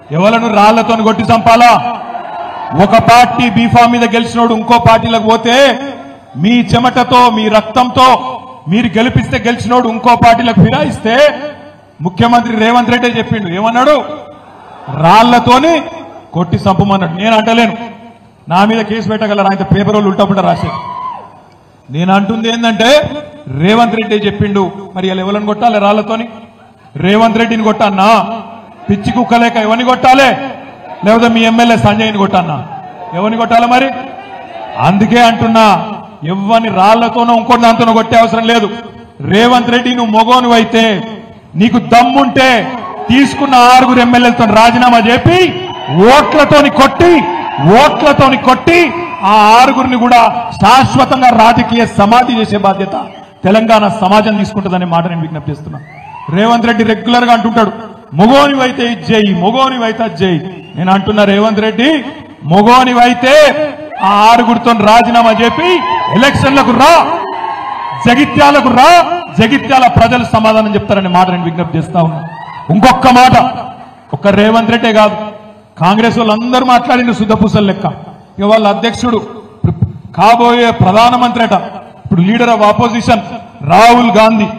ఎవలను రాళ్లతో కొట్టి చంపాలా? ఒక పార్టీ బీఫామ్ మీద గెలిచినోడు ఇంకో పార్టీలకు పోతే మీ చెమటతో మీ రక్తంతో మీరు గెలిపిస్తే గెలిచినోడు ఇంకో పార్టీలకు ఫిరాయిస్తే ముఖ్యమంత్రి రేవంత్ రెడ్డి చెప్పిండు, ఏమన్నాడు? రాళ్లతోని కొట్టి చంపమన్నాడు. నేను అంటలేను, నా మీద కేసు పెట్టగలరా? ఆయన పేపర్ వాళ్ళు ఉల్టాపుల్టా రాసేది. నేను అంటుంది ఏంటంటే రేవంత్ రెడ్డి చెప్పిండు, మరి ఇలా ఎవరిని కొట్టాలి? రాళ్లతోని రేవంత్ రెడ్డిని కొట్టన్నా? పిచ్చి కుక్కలేక ఎవరిని కొట్టాలి? లేకపోతే మీ ఎమ్మెల్యే సంజయ్ని కొట్టన్నా? ఎవరిని కొట్టాలి మరి? అందుకే అంటున్నా, ఎవరిని రాళ్లతోనో ఇంకోటి దాంతోనో కొట్టే అవసరం లేదు. రేవంత్ రెడ్డి నువ్వు మొగోను అయితే, నీకు దమ్ముంటే తీసుకున్న 6 ఎమ్మెల్యేలతో రాజీనామా చెప్పి ఓట్లతోని కొట్టి ఆ 6 కూడా శాశ్వతంగా రాజకీయ సమాధి చేసే బాధ్యత తెలంగాణ సమాజం తీసుకుంటుందనే మాట నేను విజ్ఞప్తి చేస్తున్నా. రేవంత్ రెడ్డి రెగ్యులర్ గా అంటుంటాడు, మొగోనివైతే ఇది చేయి, మొగోనివైతే అది చేయి. నేను అంటున్నా, రేవంత్ రెడ్డి మొగోనివైతే ఆ 6 రాజీనామా చెప్పి ఎలక్షన్లకు రా, జగిత్యాలకు రా, జగిత్యాల ప్రజలు సమాధానం చెప్తారనే మాట నేను విజ్ఞప్తి చేస్తా ఉన్నా. ఇంకొక మాట, ఒక్క రేవంత్ రెడ్డే కాదు, కాంగ్రెస్ వాళ్ళందరూ మాట్లాడిన శుద్ధపూసల లెక్క. ఇక వాళ్ళ అధ్యక్షుడు కాబోయే ప్రధానమంత్రి అట, ఇప్పుడు leader of opposition Rahul Gandhi